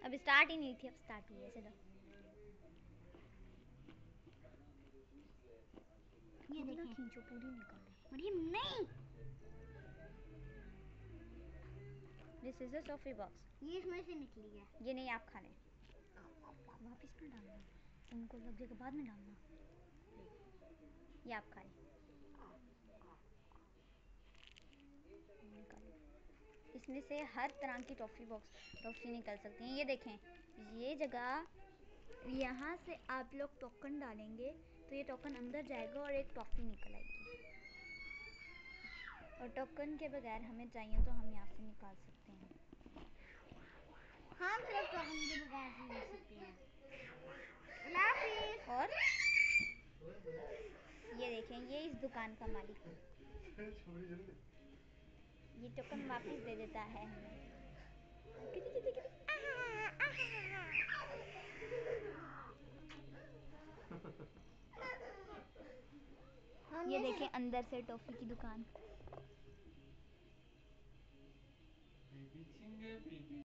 अब स्टार्ट ही नहीं थी, अब स्टार्ट हुई है। चलो ये देखिए, खींचो, पूरी निकालो। अरे नहीं, this is a toffee box. ये इसमें से निकली है। ये नहीं आप खाने, वापस में डालना, उनको लग जाएगा बाद में डालना। ये आप खाए, निकालो। इसमें से हर तरह की टॉफ़ी निकल सकती हैं। ये देखें, ये जगह, यहाँ से आप लोग टोकन डालेंगे तो ये टोकन अंदर जाएगा और एक टॉफ़ी निकल आएगी। और टोकन के बगैर हमें चाहिए तो हम यहाँ से निकाल सकते हैं। हम सिर्फ टोकन के बगैर से ले सकते हैं। और ये देखें, ये इस दुकान का मालिक, ये टोकन वापस दे देता है हमें। ये देखें अंदर से टॉफ़ी की दुकान।